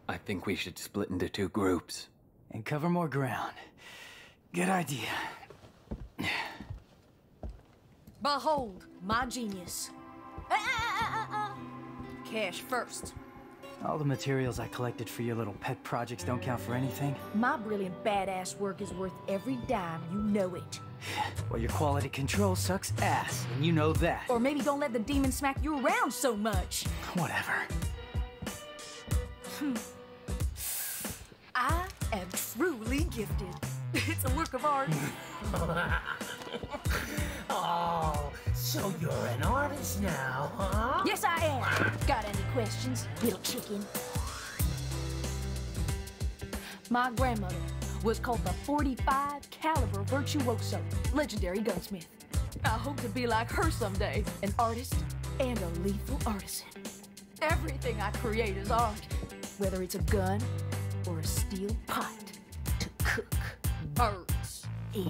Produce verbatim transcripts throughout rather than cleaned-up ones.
I think we should split into two groups. And cover more ground. Good idea. Behold, my genius. Ah, ah, ah, ah, ah. Cash first. All the materials I collected for your little pet projects don't count for anything? My brilliant badass work is worth every dime, you know it. Well, your quality control sucks ass, and you know that. Or maybe don't let the demon smack you around so much. Whatever. Hmm. I am truly gifted. It's a work of art. Oh, so you're an artist now, huh? Yes, I am. Got any questions, little chicken? My grandmother was called the forty-five caliber virtuoso, legendary gunsmith. I hope to be like her someday, an artist and a lethal artisan. Everything I create is art, whether it's a gun or a steel pot to cook birds in.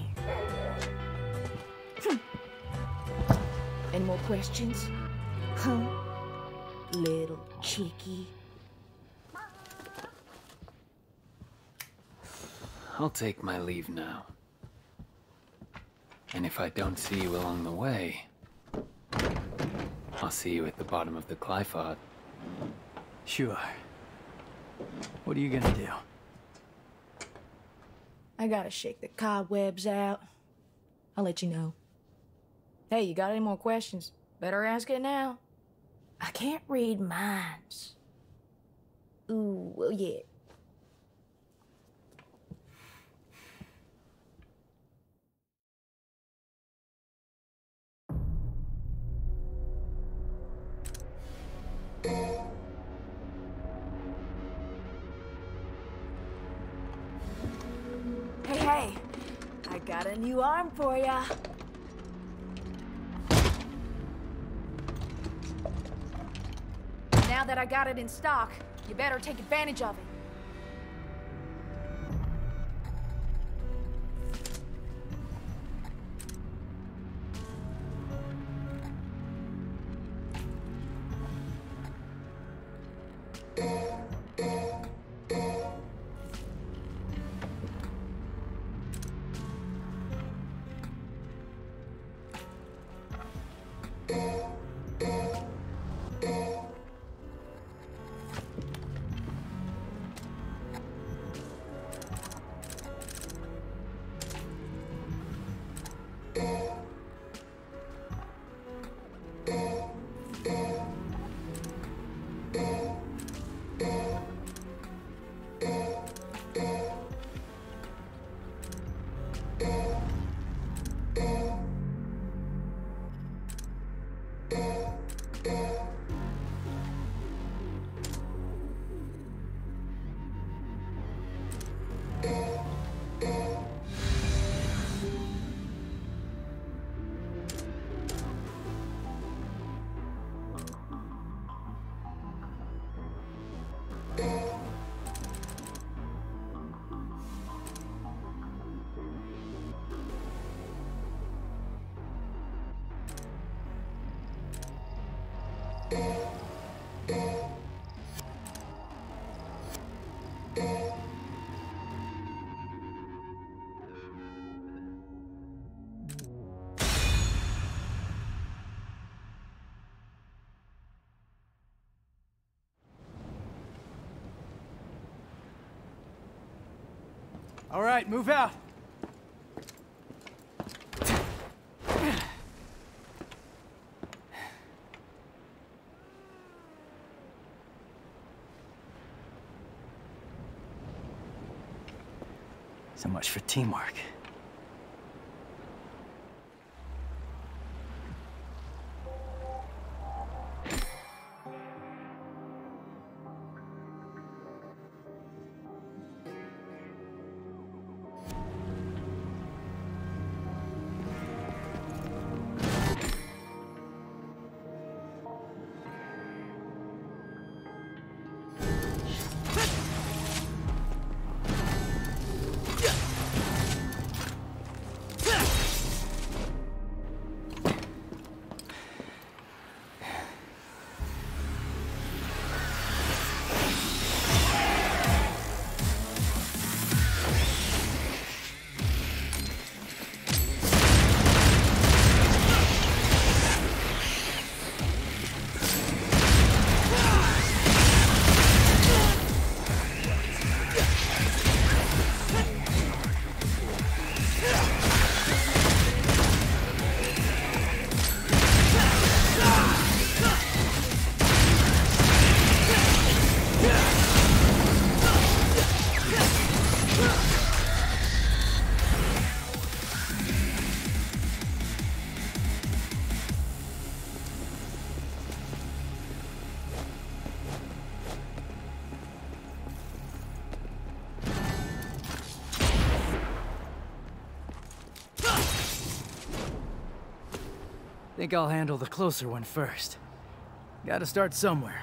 Hmm. Any more questions? Huh? Little chickie. I'll take my leave now. And if I don't see you along the way, I'll see you at the bottom of the Glyphod. Sure. What are you gonna do? I gotta shake the cobwebs out. I'll let you know. Hey, you got any more questions? Better ask it now. I can't read minds. Ooh, well, yeah. Hey, hey, I got a new arm for ya. Now that I got it in stock, you better take advantage of it. All right, move out. So much for teamwork. Think I'll handle the closer one first. Gotta start somewhere.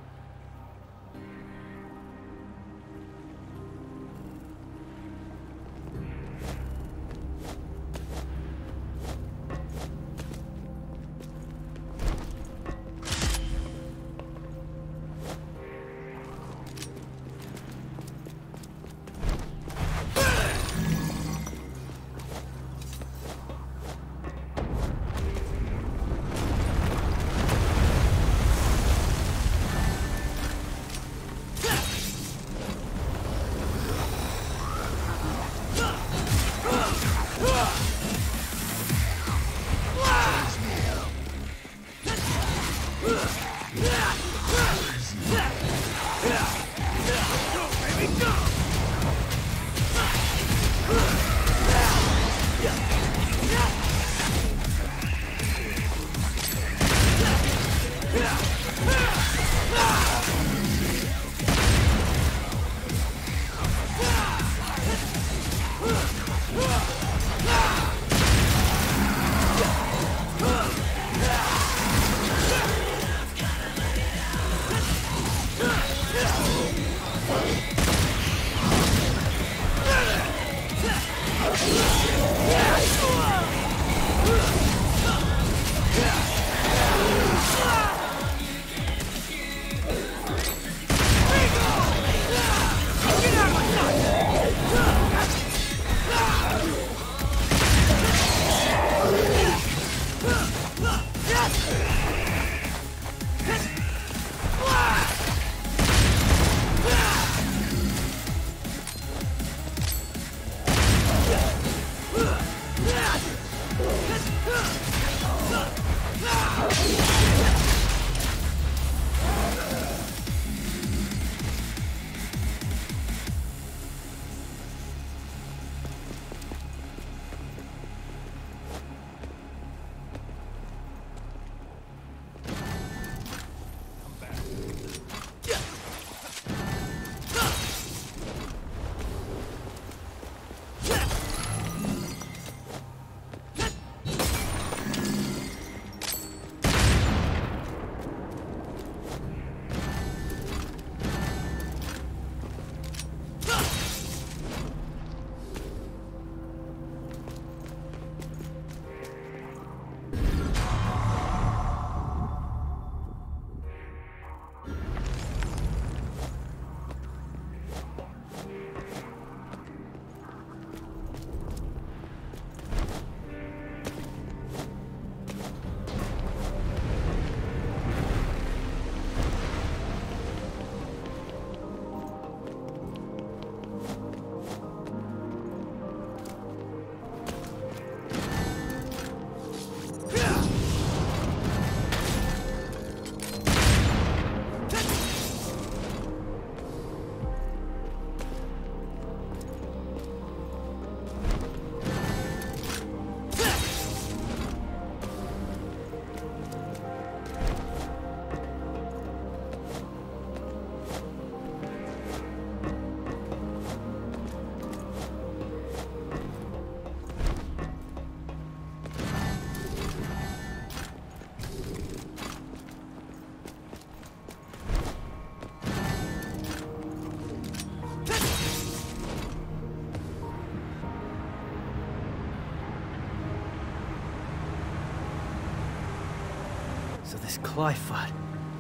So this Qliphoth...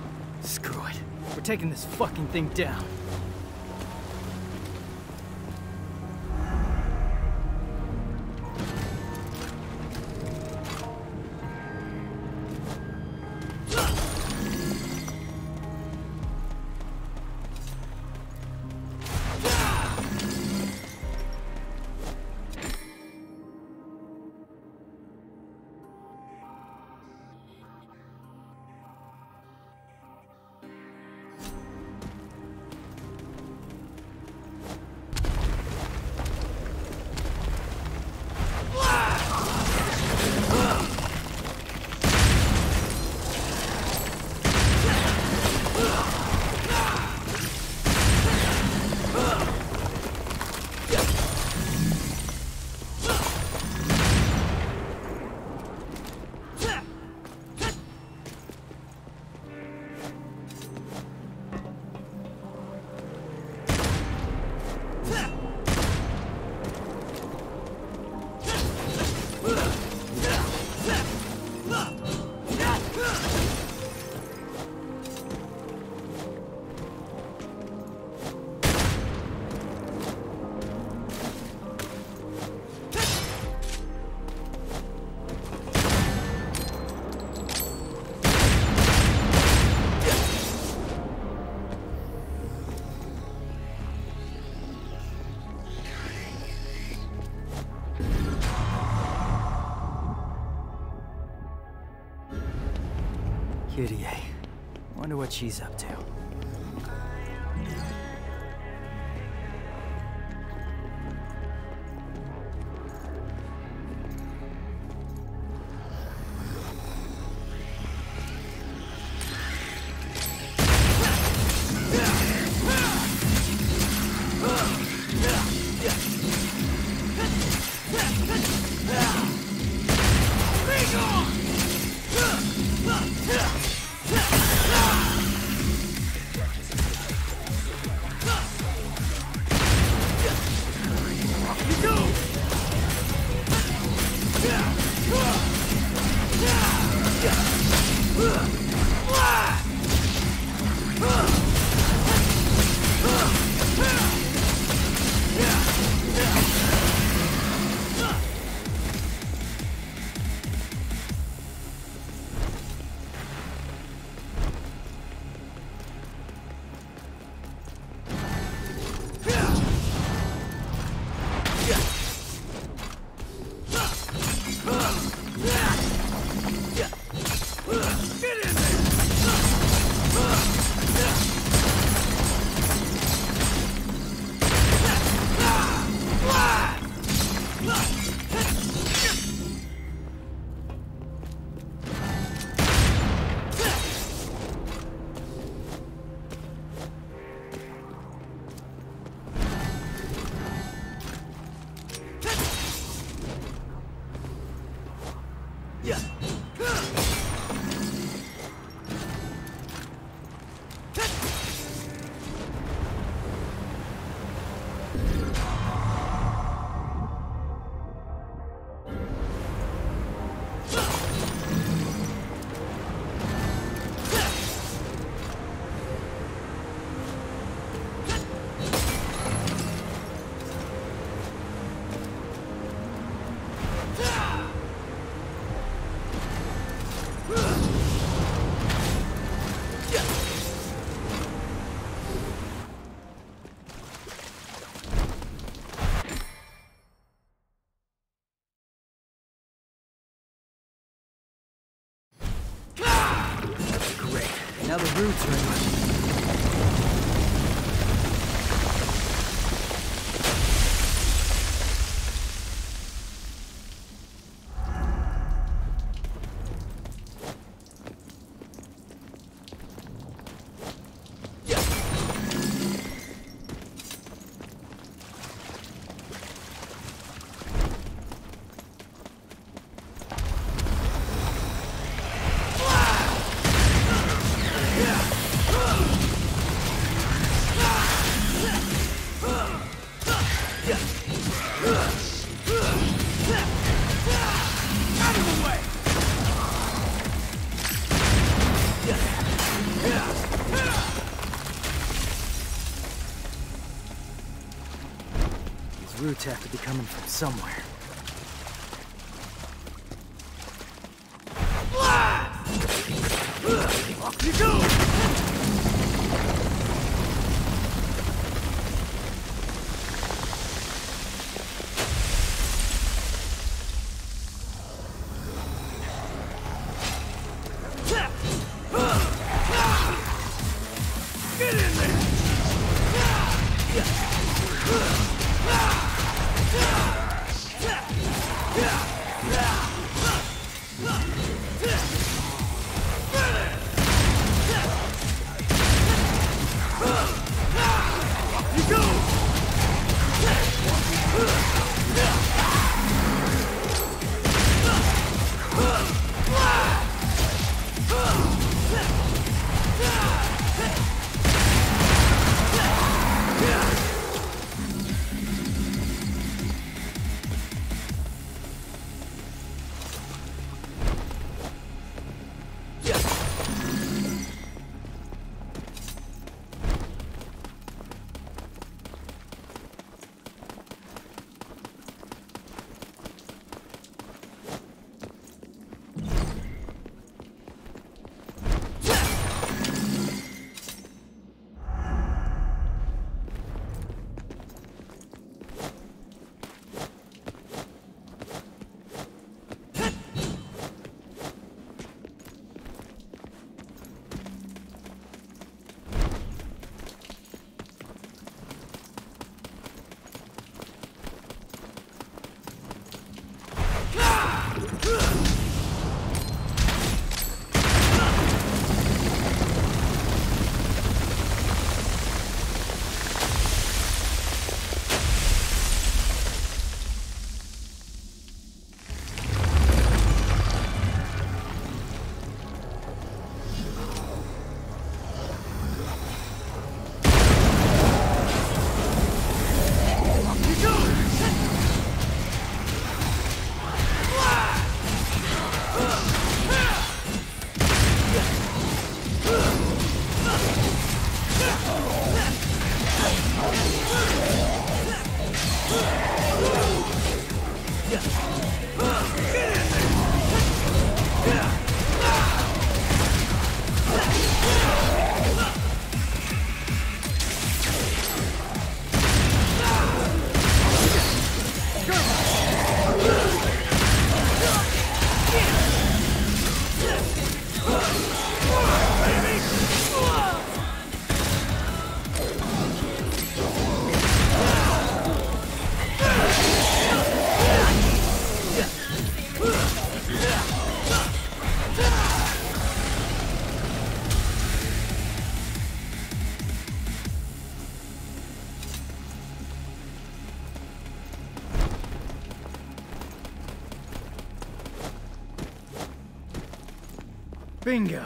Screw it. We're taking this fucking thing down. Kyrie. Wonder what she's up to. Now the roots are in my... Roots have to be coming from somewhere. Off you go! Get in there! Bingo.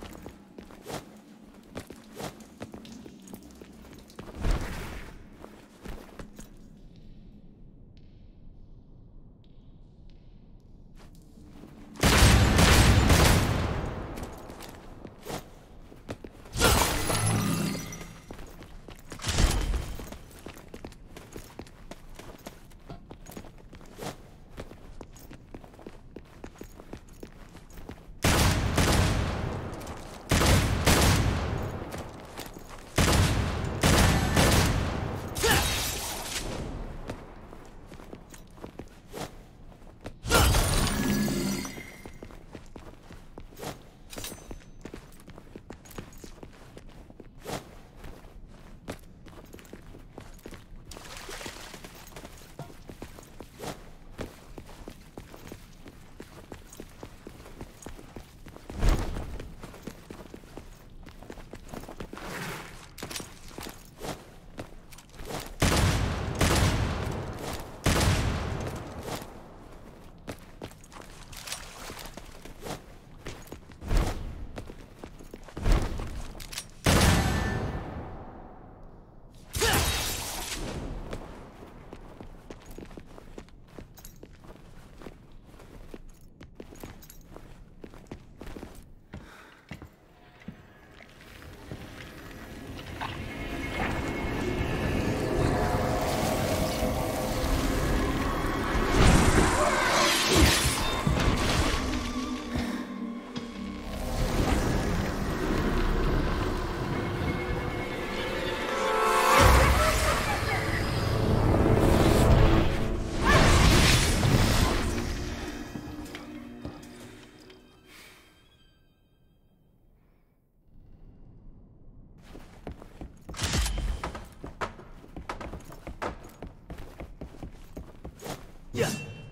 Yeah.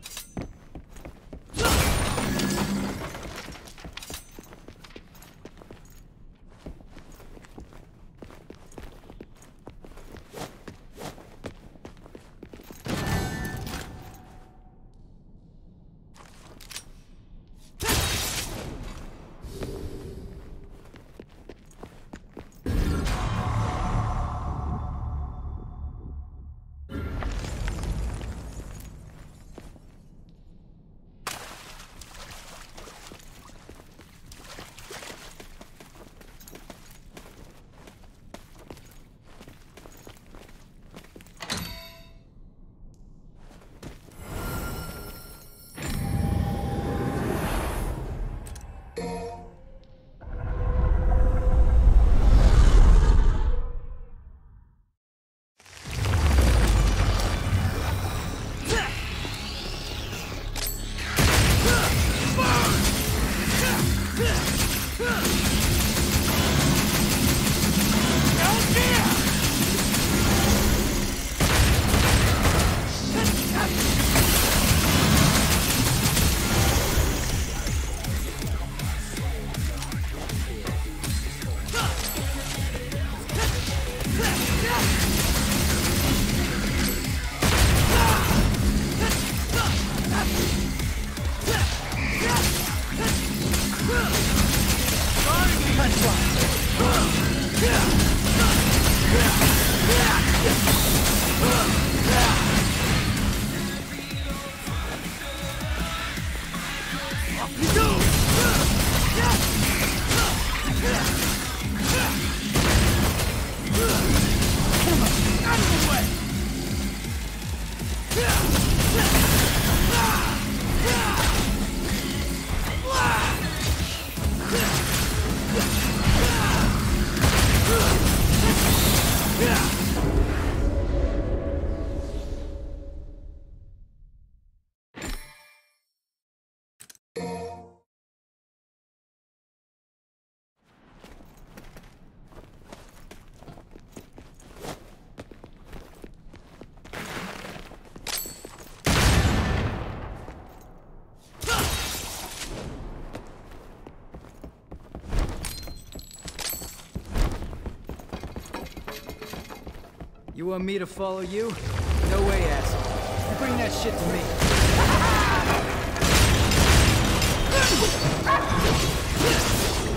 You want me to follow you? No way, asshole. You bring that shit to me.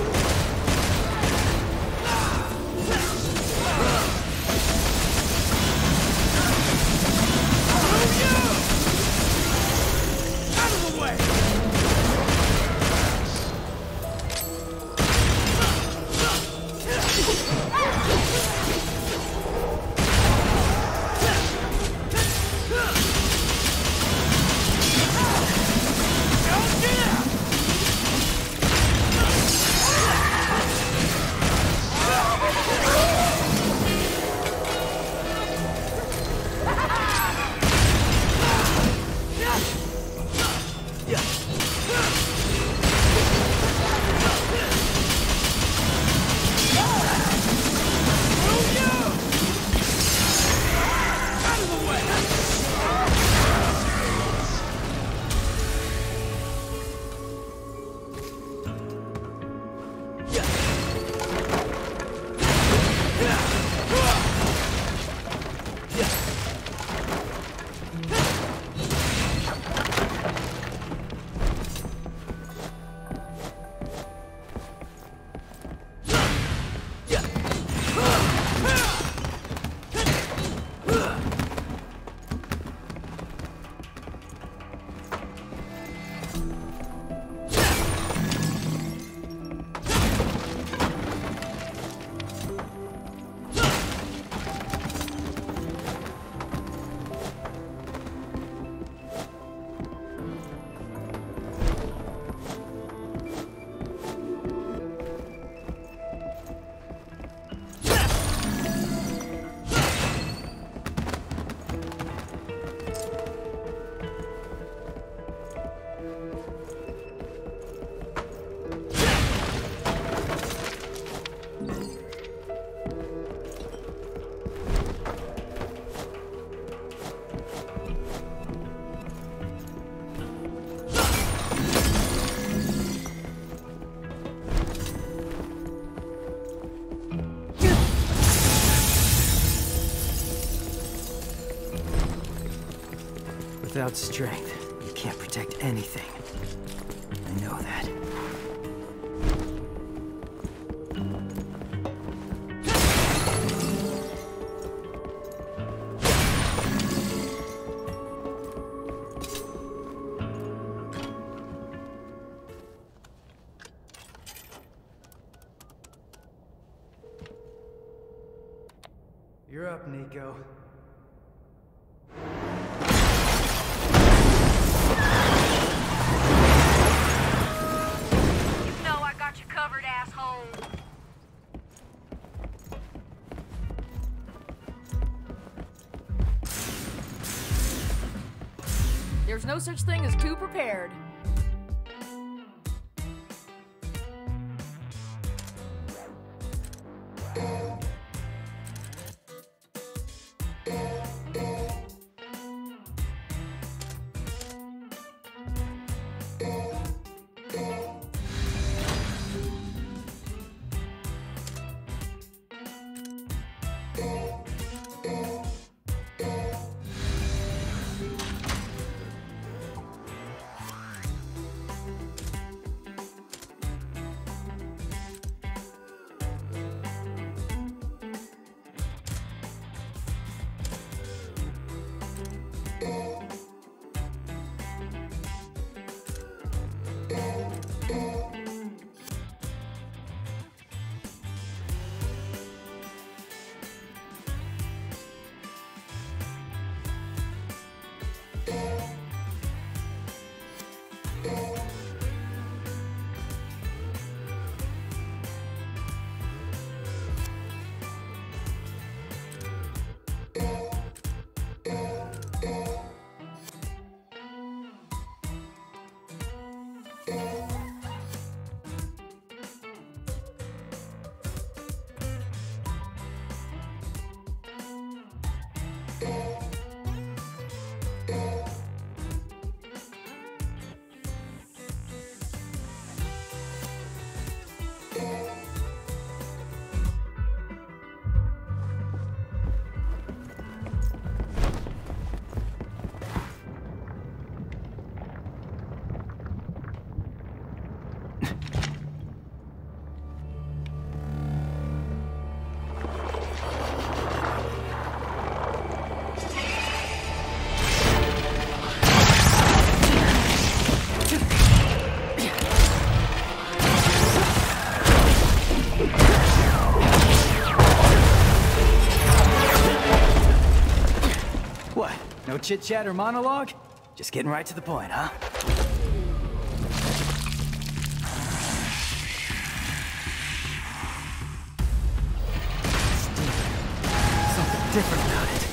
Without strength, you can't protect anything. I know that. You're up, Nico. There's no such thing as too prepared. No chit-chat or monologue? Just getting right to the point, huh? Something different about it.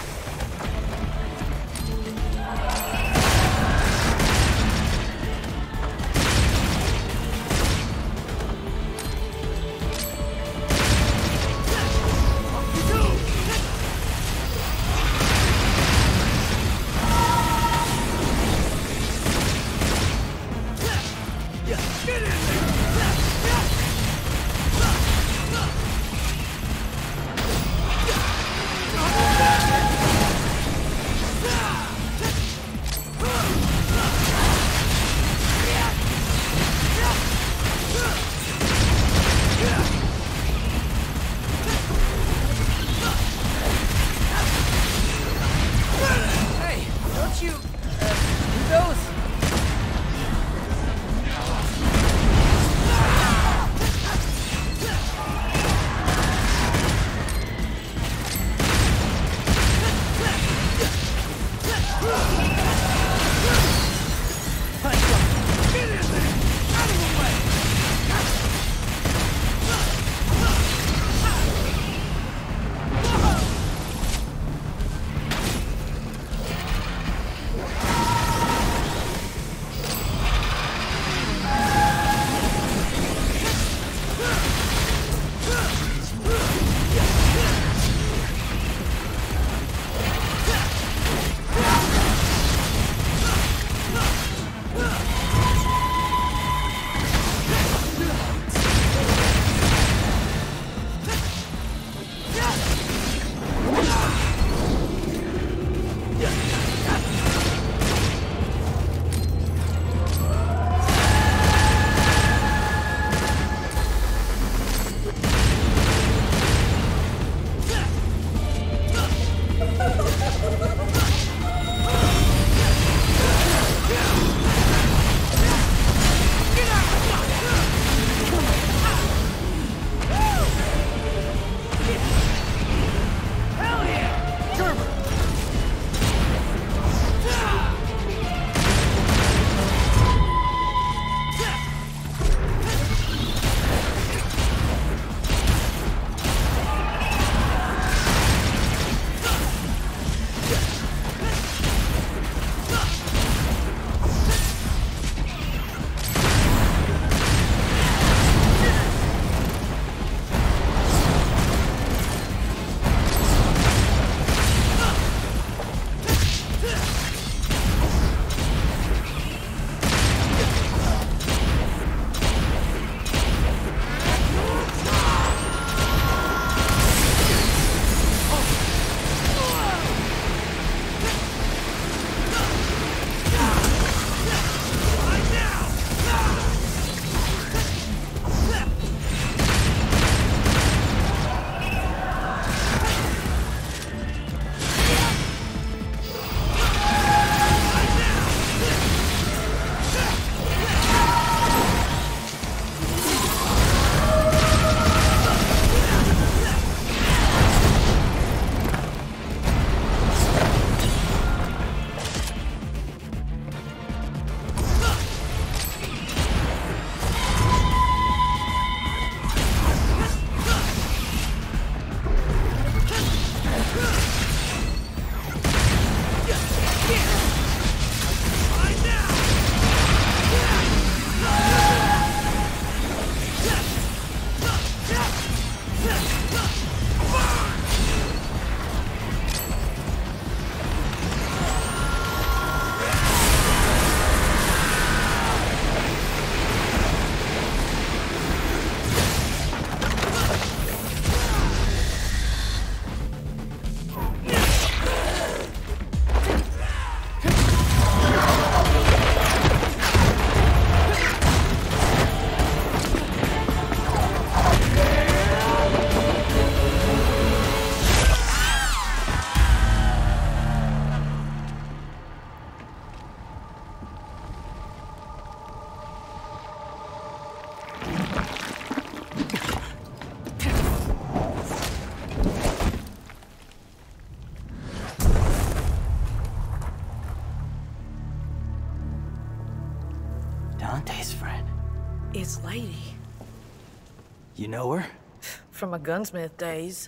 Dante's friend. It's Lady. You know her? From my gunsmith days.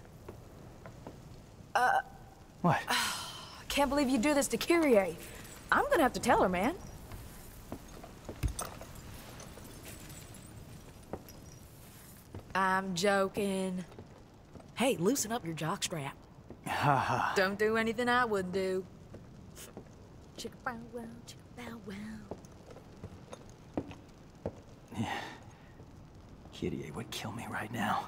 What? Can't believe you do this to Kyrie. I'm gonna have to tell her, man. I'm joking. Hey, loosen up your jockstrap. Ha ha. Don't do anything I wouldn't do. Chicka bow wow, chicka bow wow. Kyrie would kill me right now.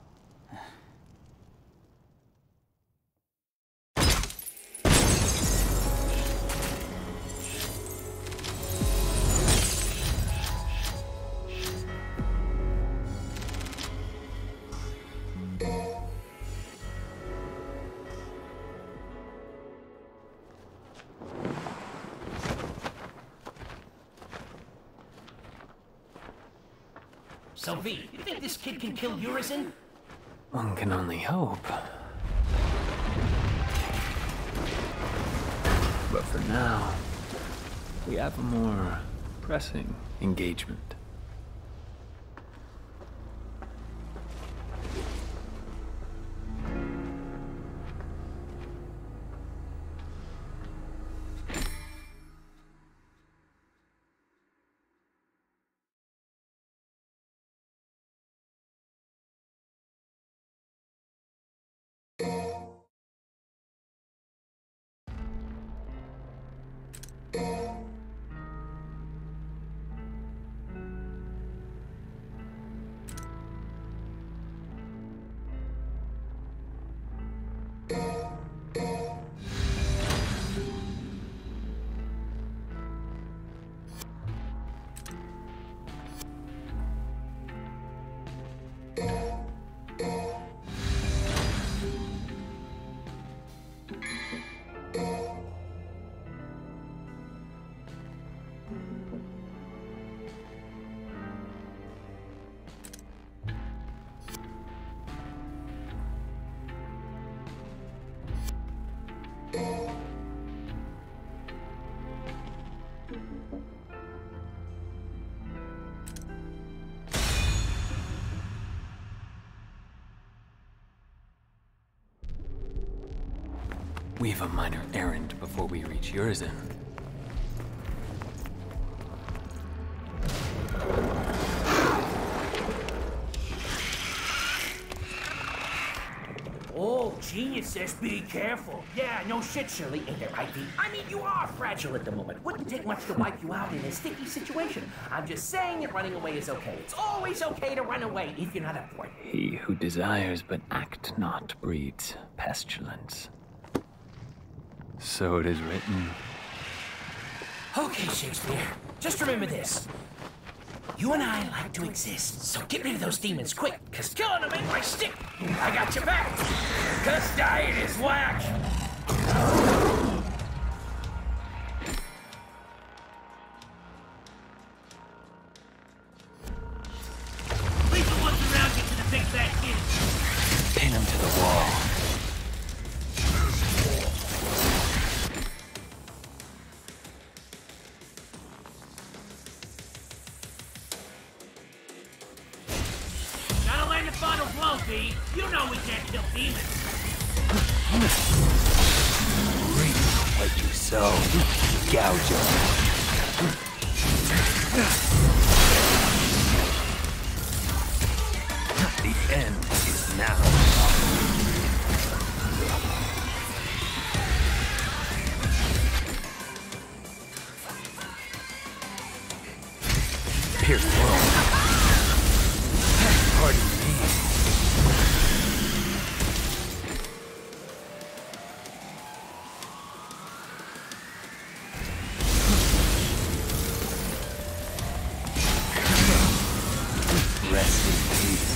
So, V, you think this kid can kill Urizen? One can only hope. But for now, we have a more pressing engagement. We've a minor errand before we reach Urizen. Oh, genius says be careful. Yeah, no shit, Shirley. Ain't that right, V? I mean, you are fragile at the moment. Wouldn't take much to wipe you out in a sticky situation. I'm just saying that running away is okay. It's always okay to run away if you're not up for it. He who desires but act not breeds pestilence. So it is written. Okay, Shakespeare. Just remember this. You and I like to exist, so get rid of those demons quick, because killing them ain't my stick. I got your back. Cause dying is whack. Leave the ones around you to the big bad kid. Pin him to the wall. Gotta land the final blow, V. You know we can't kill demons. Reap what you sow. Gouge them. The end is now. Pierce through. Pardon me. Rest in peace.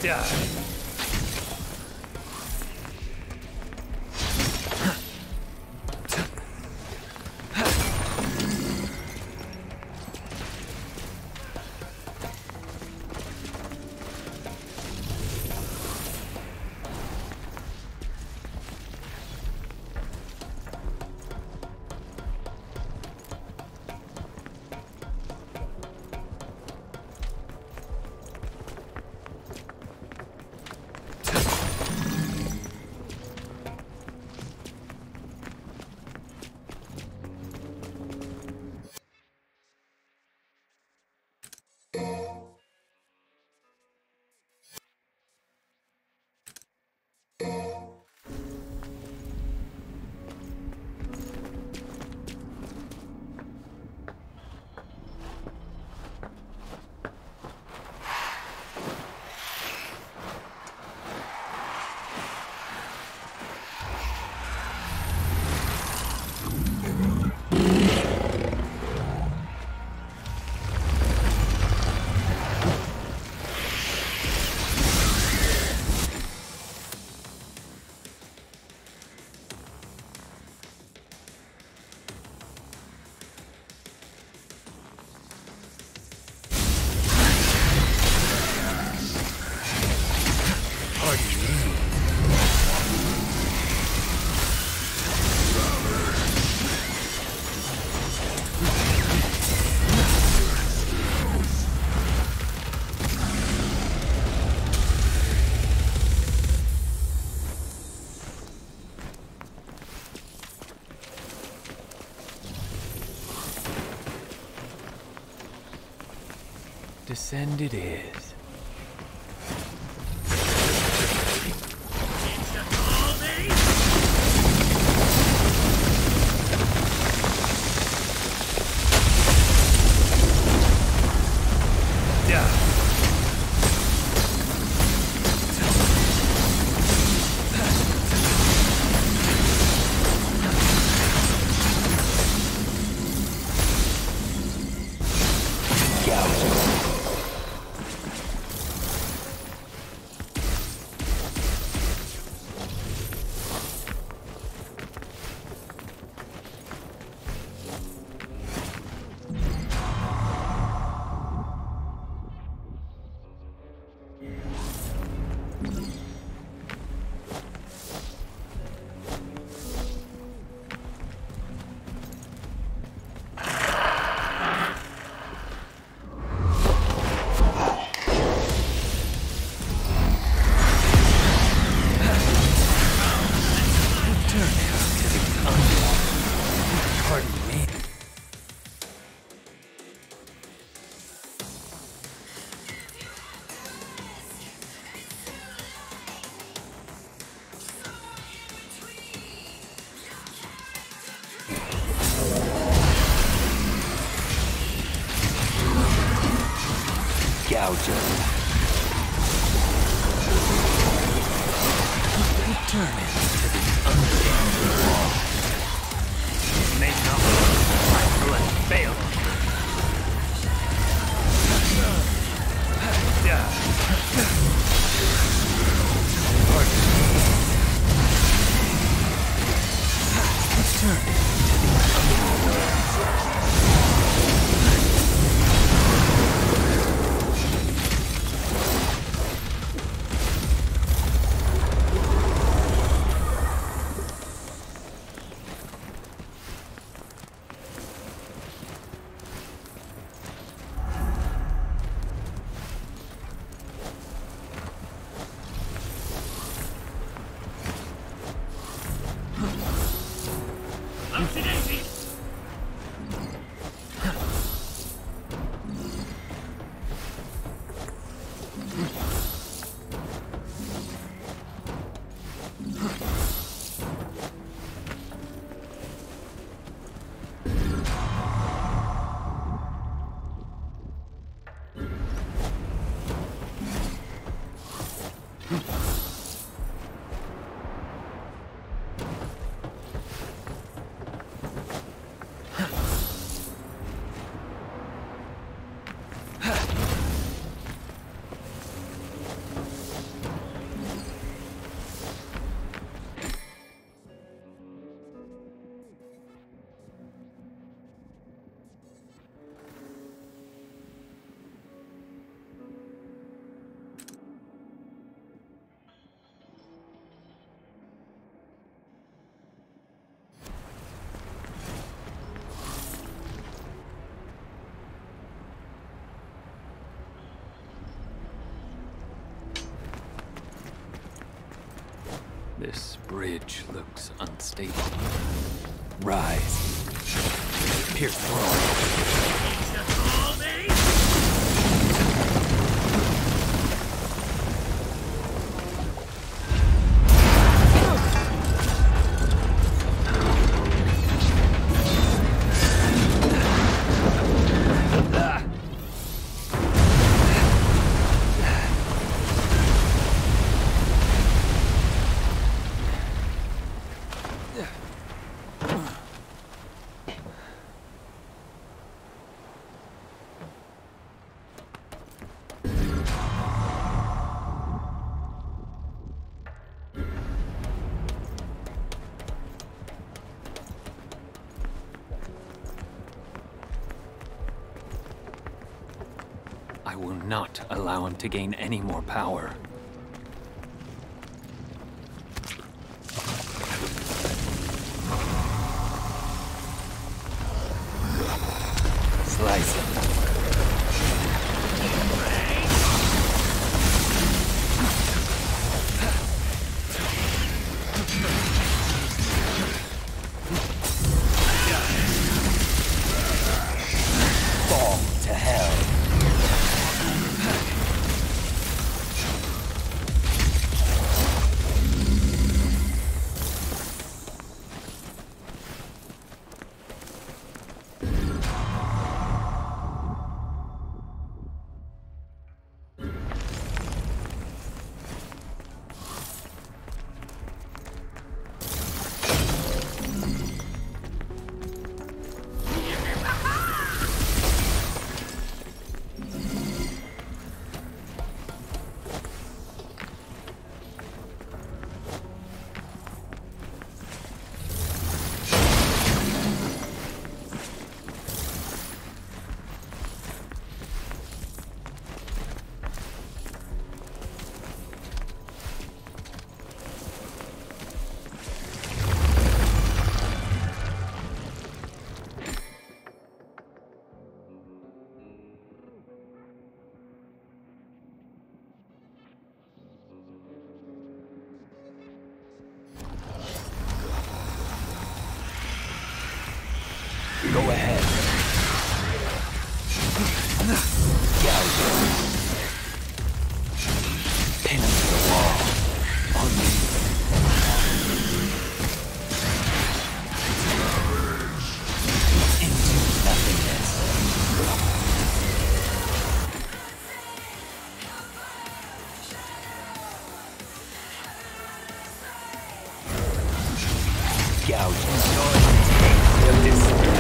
Descend it is. Gouger. Return it to the unending wall. Make up my blood fail. Return it to the unending wall. This bridge looks unstable. Rise. Pierce through. I will not allow him to gain any more power. Slice him. Fall to hell. Go ahead. Gouge him. Pin him to the wall. On me. Into nothingness. Gouge him. Of this.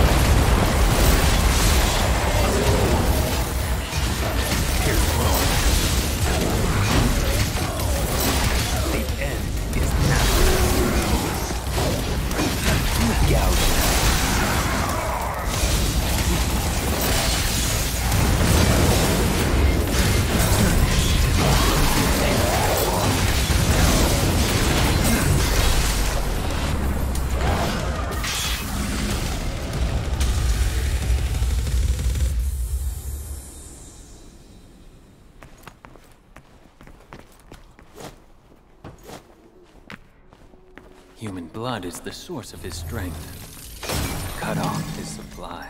Human blood is the source of his strength. Cut off his supply.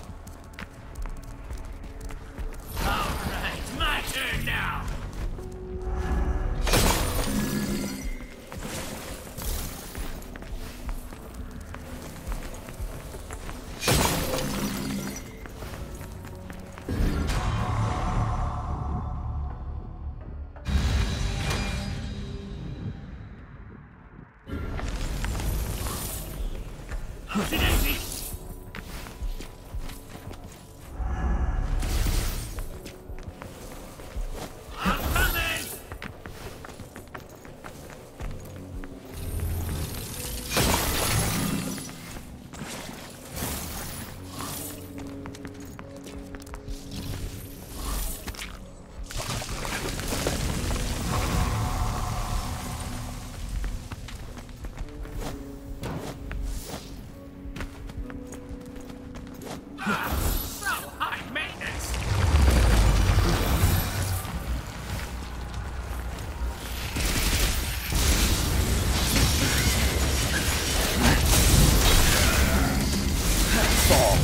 All right, my turn now.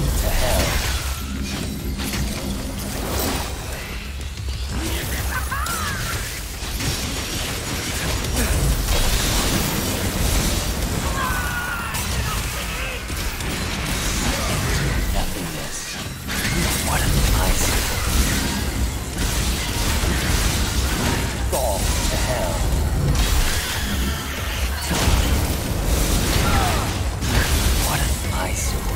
to hell. Nothingness. What am I seeing? Fall to hell. What an eyesore.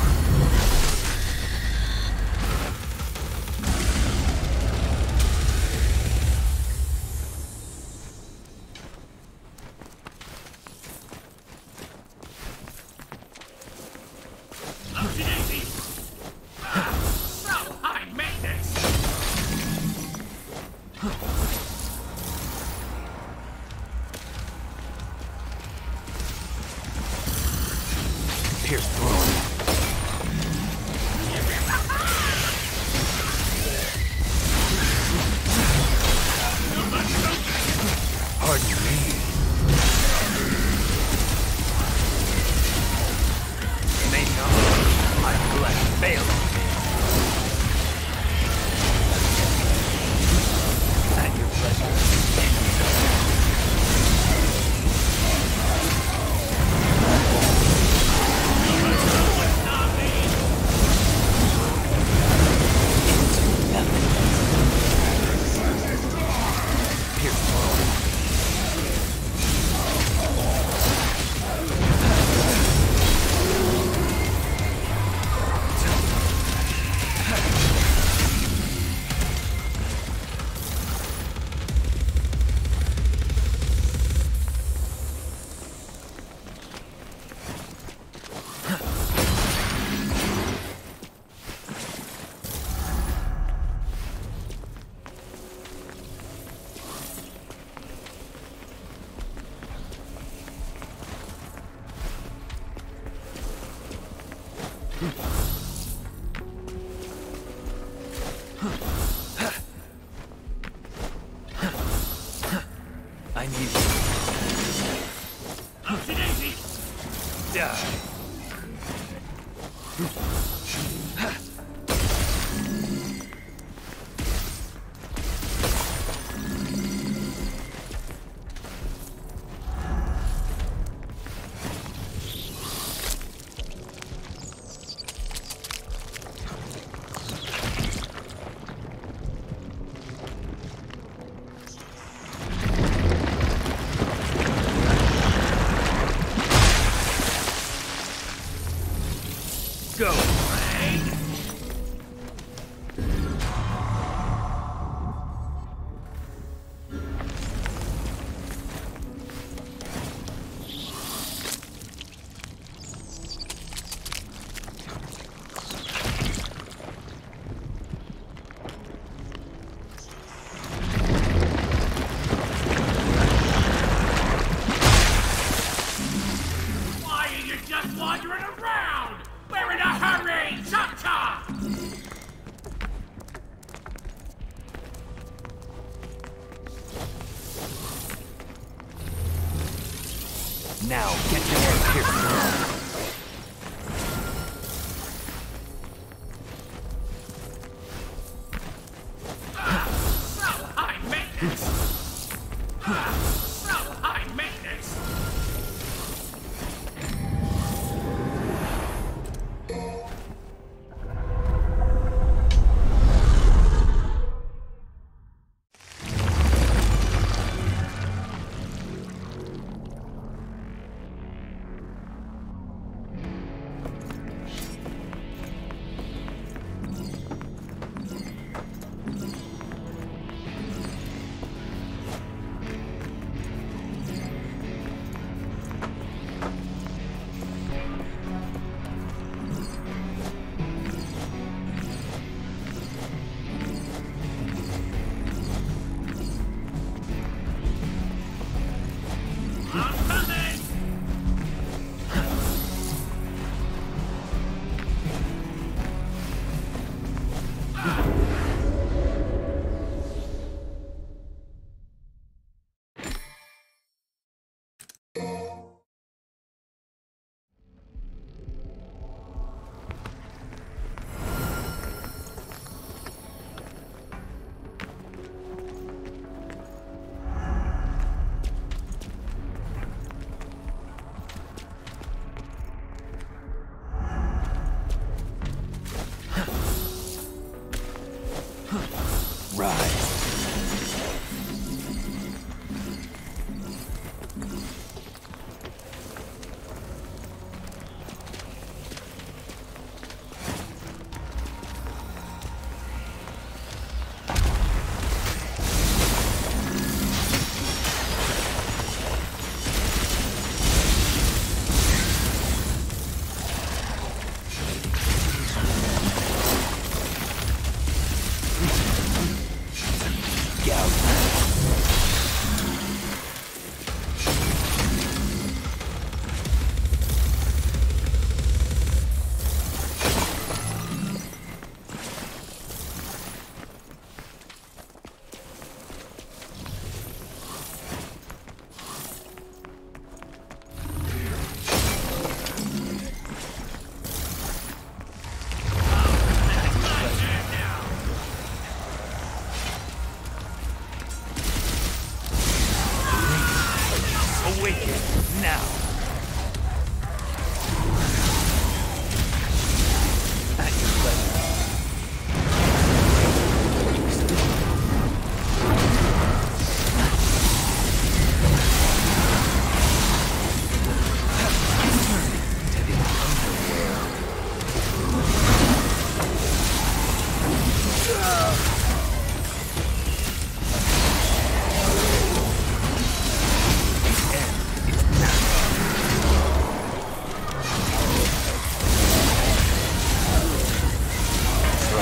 Pierce through. Pardon me. May not my flesh fail on me. At your pleasure. I need you. Oopsie daisy! Die. Go! Why are you just wandering around? We're in a hurry! Chop chop! Now, get your head here. So high maintenance! So high maintenance!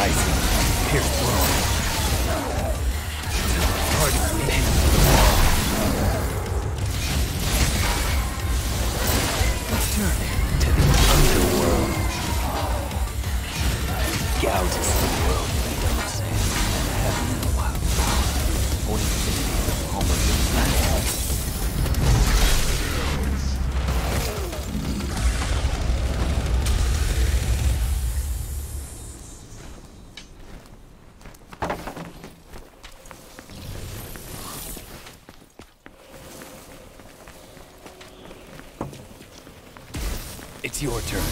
rising. Pierce wound. Pardon me. Return to the underworld. Gouges the world with quicksand, and heaven in a wild power. For infinity the palm of your planet. It's your turn.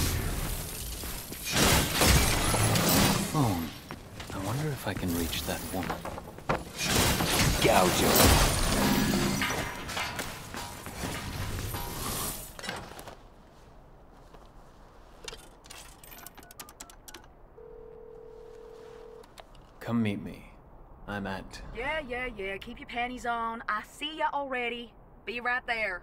Phone. I wonder if I can reach that woman. Gouge her. Come meet me. I'm at... Yeah, yeah, yeah. Keep your panties on. I see ya already. Be right there.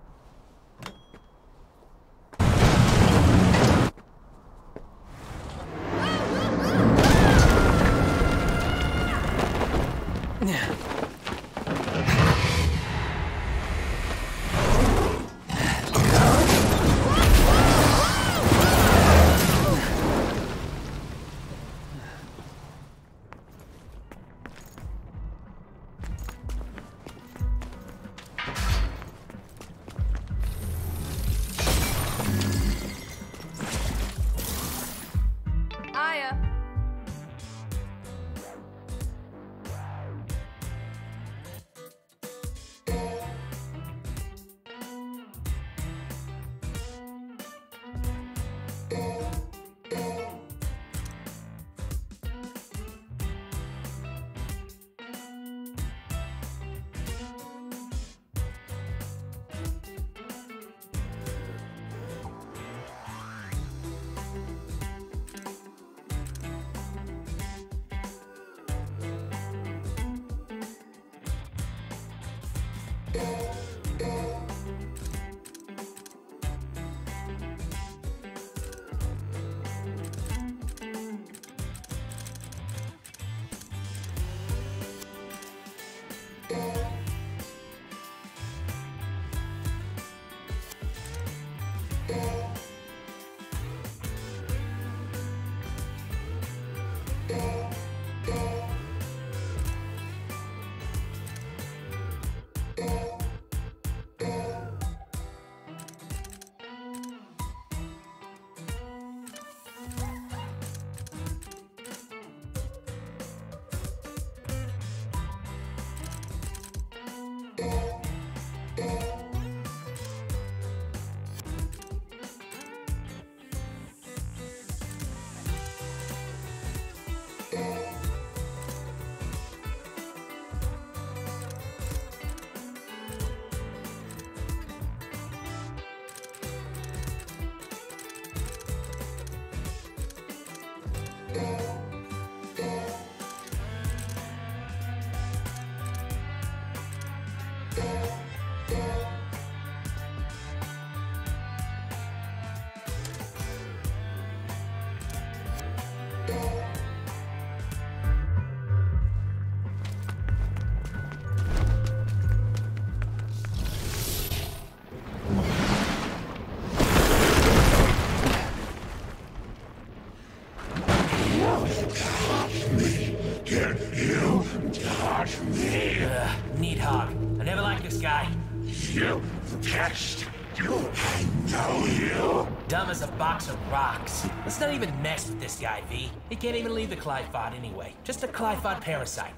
Let's not even mess with this guy, V. He can't even leave the Qliphoth anyway. Just a Qliphoth parasite.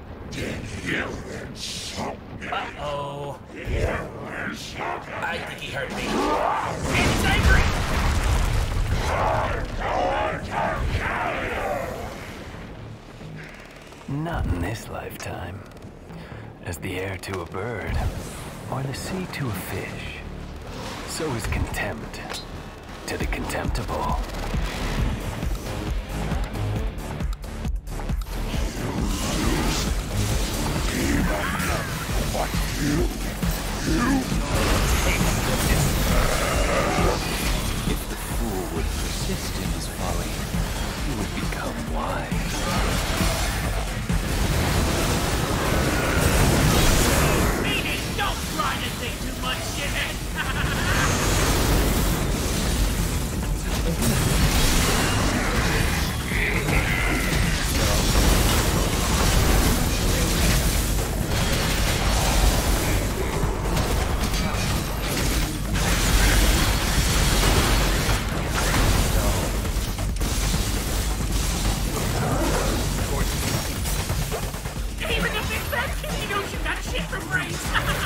Uh-oh. I think he hurt me. And he's angry! Not in this lifetime. As the air to a bird, or the sea to a fish, so is contempt to the contemptible. If the fool would persist in his folly, he would become become wise. Meaning, don't try to think too much, shithead! Even if it's that kid, he knows you got shit for brains!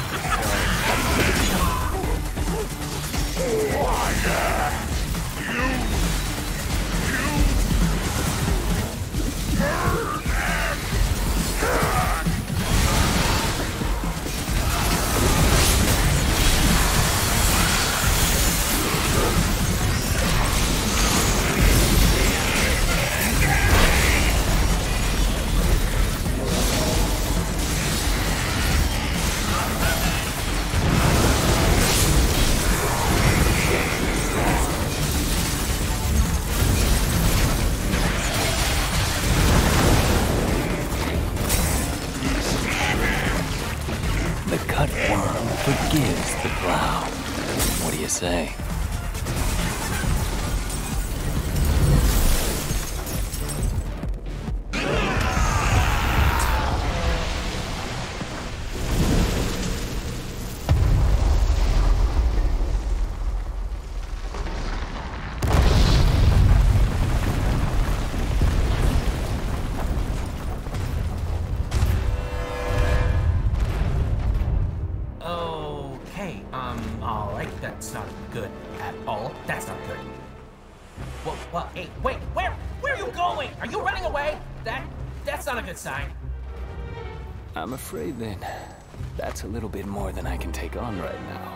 The cutworm forgives the plow. What do you say? Okay, um, alright, that's not good at all. That's not good. Well, well, hey, wait, where, where are you going? Are you running away? That, that's not a good sign. I'm afraid then, that's a little bit more than I can take on right now.